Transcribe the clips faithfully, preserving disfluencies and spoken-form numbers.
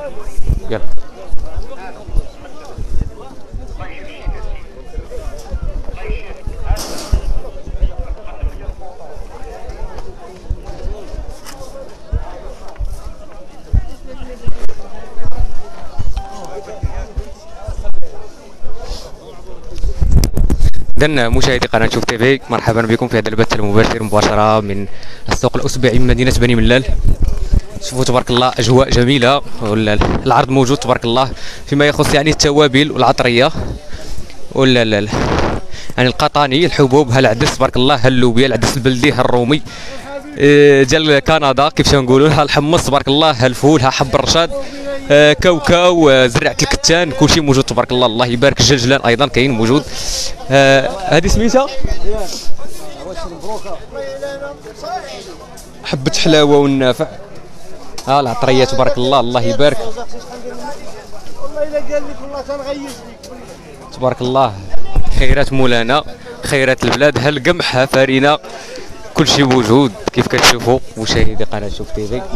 يلا. إذن مشاهدي قناة شوف تي في، مرحبا بكم في هذا البث المباشر مباشرة من السوق الأسبوعي من مدينة بني ملال. شوفوا تبارك الله أجواء جميلة، العرض موجود تبارك الله فيما يخص يعني التوابل والعطرية ولا لا لا يعني القطاني، الحبوب، هالعدس تبارك الله، هاللوبيا، العدس البلدي، هالرومي ديال كندا كيفاش نقولوا، هالحمص تبارك الله، هالفول، ها حب الرشاد، كاوكاو، زرعة الكتان، كلشي موجود تبارك الله. الله يبارك. الجلجلان ايضا كاين موجود. هذه سميتها حبة حلاوة والنافع. ها العطرية تبارك الله. الله يبارك تبارك الله. خيرات مولانا، خيرات البلاد، ها القمح، ها فارينة، كلشي موجود كيف كتشوفوا مشاهدي قناة شوف تي في.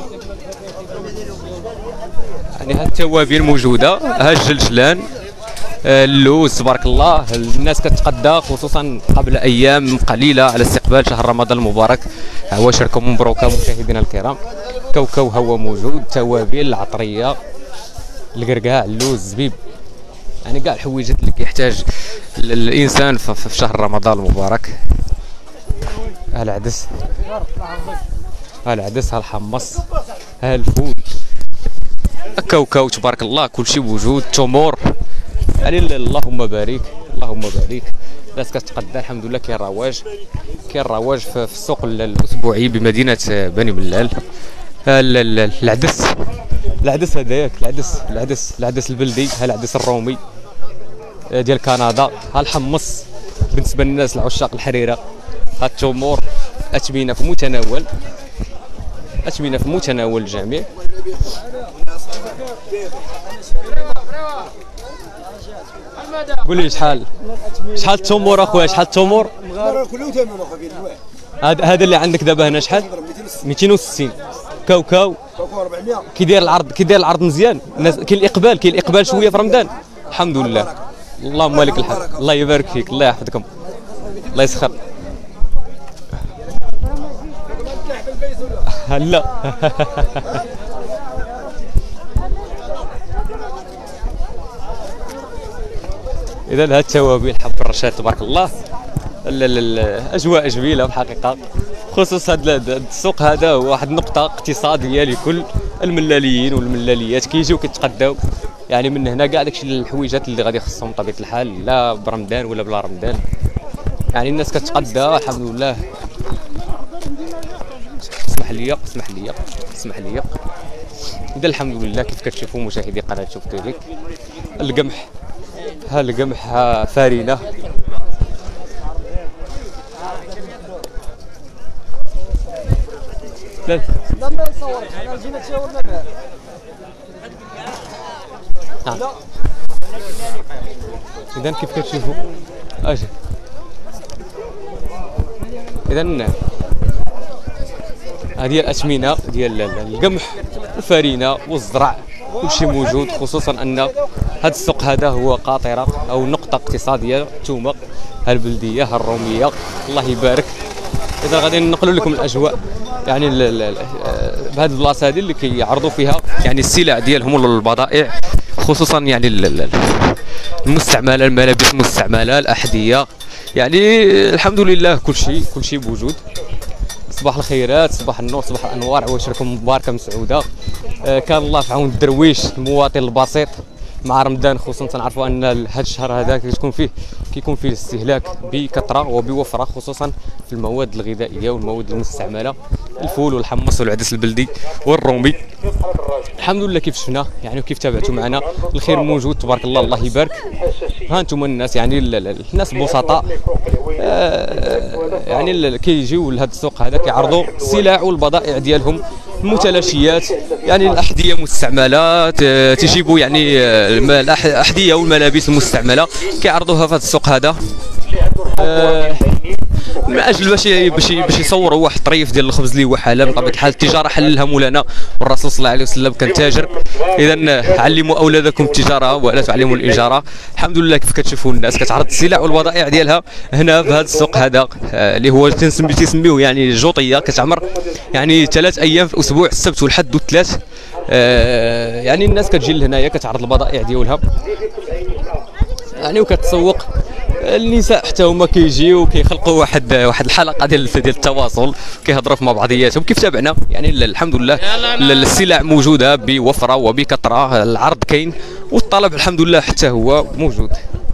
يعني ها التوابل موجوده، ها الجلجلان، اللوز تبارك الله. الناس كتقدى خصوصا قبل ايام قليله على استقبال شهر رمضان المبارك. عواشركم مبروكه مشاهدينا الكرام. كاوكاو هو موجود، توابل، العطريه، القرقاع، اللوز، الزبيب، يعني كاع الحويجات اللي كيحتاج الانسان في شهر رمضان المبارك. ها العدس، ها العدس، ها الحمص، ها الفول، كاوكاو تبارك الله، كلشي موجود. تمور، يعني اللهم بارك اللهم بارك. الناس كتقدى الحمد لله. كاين رواج، كاين رواج في السوق الاسبوعي بمدينه بني ملال. العدس، العدس هذاك، العدس العدس العدس البلدي، ها العدس الرومي ديال كندا، ها الحمص بالنسبه للناس العشاق الحريره، ها التمور، اثمنه في متناول، اثمنه في متناول الجميع. قول لي شحال شحال التمور اخويا؟ شحال التمور؟ هذا هذا اللي عندك دابا هنا شحال؟ مئتين وستين. كاوكاو كي داير العرض؟ كي داير العرض مزيان؟ كاين الاقبال، كاين الاقبال شويه في رمضان. الحمد لله. اللهم لك الحمد. الله يبارك فيك، الله يحفظكم، الله يسخر. هلا اذا هاد التوابل، حب الرشاد تبارك الله. الاجواء جميله الحقيقه، خصوص هذا السوق. هذا هو واحد النقطه اقتصاديه لكل الملاليين والملاليات كيجيو كيتقداو يعني من هنا كاع داكشي الحويجات اللي غادي يخصهم بطبيعه الحال، لا برمضان ولا بلا رمضان. يعني الناس كتقدى الحمد لله. اسمح لي اسمح لي اسمح لي اذا الحمد لله كيف كتشوفوا مشاهدي قناه شوف تي في. القمح، ها القمح، ها فارينه، لا لا اذا كيف كتشوفوا اجي. اذا هذه الاثمنه ديال القمح والفارينه والزرع، كلشي موجود. خصوصا ان هذا السوق هذا هو قاطره او نقطه اقتصاديه. الثومه، ها البلديه، ها الروميه، الله يبارك. اذا غادي ننقلوا لكم الاجواء يعني بهذه البلاصه هذه اللي كيعرضوا فيها يعني السلع ديالهم والبضائع، خصوصا يعني المستعمله، الملابس المستعمله، الاحذيه، يعني الحمد لله كلشي كلشي موجود. صباح الخيرات، صباح النور، صباح الانوار، عواشركم مباركه مسعوده. آه كان الله في عون الدرويش المواطن البسيط مع رمضان، خصوصا تنعرفوا ان هذا الشهر هذا كيكون فيه كيكون فيه الاستهلاك بكثره وبوفره، خصوصا في المواد الغذائيه والمواد المستعمله، الفول والحمص والعدس البلدي والرومي. الحمد لله كيف شفنا يعني وكيف تابعتوا معنا، الخير موجود تبارك الله. الله يبارك. ها انتم الناس يعني الناس البسطاء آه يعني كيجيو لهذا السوق هذا كيعرضوا السلع والبضائع ديالهم، المتلاشيات يعني الاحذيه مستعمله، تيجيبوا يعني الاحذيه والملابس المستعمله كيعرضوها في هذا السوق هذا. آه من اجل باش باش باش يصوروا واحد الطريف ديال الخبز اللي هو حلال. بطبيعه الحال التجاره حللها مولانا والرسول صلى الله عليه وسلم كان تاجر. اذا علموا اولادكم التجاره ولا تعلموا الاجاره. الحمد لله كيف كتشوفوا الناس كتعرض السلع والبضائع ديالها هنا في هذا السوق هذا آه اللي هو تنسمي تيسميوه يعني الجوطيه، كتعمر يعني ثلاث ايام في الاسبوع، السبت والحد والثلاث. آه يعني الناس كتجي لهنايا كتعرض البضائع ديالها يعني وكتسوق. النساء حتى هما كيجيو كيخلقوا واحد واحد الحلقه ديال ديال التواصل، كيهضروا في مع بعضياتهم كيف تابعنا. يعني الحمد لله السلع موجوده بوفره وبكثره، العرض كاين والطلب الحمد لله حتى هو موجود.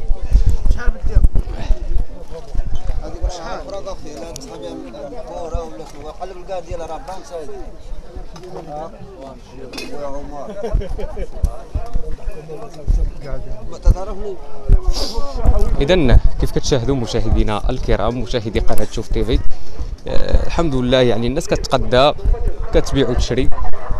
إذن كيف كتشاهدوا مشاهدينا الكرام مشاهدي قناة شوف تيفي، آه الحمد لله يعني الناس كتقدى كتبيع وتشري.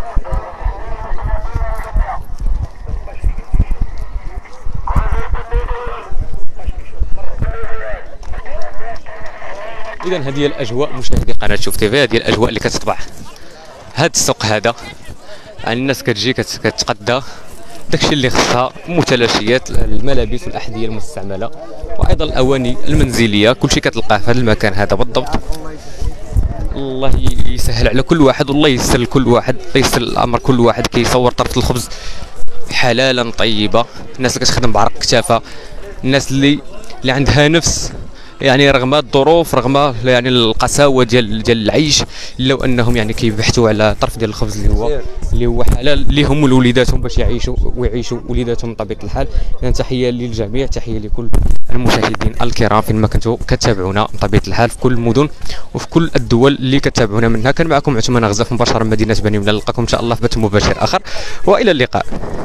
إذن هذه الأجواء مشاهدي قناة شوف تيفي، هذه الأجواء اللي كتطبع هذا السوق هذا. يعني الناس كتجي كتقدى داكشي اللي خصها، متلاشيات الملابس والاحذيه المستعمله وايضا الاواني المنزليه، كلشي كتلقاه في هذا المكان هذا بالضبط. الله يسهل على كل واحد والله ييسر لكل واحد، ييسر الامر كل واحد كيصور طرف الخبز حلالا طيبه. الناس اللي كتخدم بعرق كتافها، الناس اللي اللي عندها نفس يعني رغم الظروف رغم يعني القساوه ديال ديال العيش، لو انهم يعني كيبحثوا على طرف ديال الخبز اللي هو اللي هو حلال ليهم ولوليداتهم باش يعيشوا ويعيشوا وليداتهم بطبيعه الحال. يعني تحيه للجميع، تحيه لكل المشاهدين الكرام فين ما كنتوا كتابعونا بطبيعه الحال في كل المدن وفي كل الدول اللي كتابعونا منها. كان معكم عثمان غزاف مباشره من مدينه بني ملال. نلقاكم ان شاء الله في بث مباشر اخر والى اللقاء.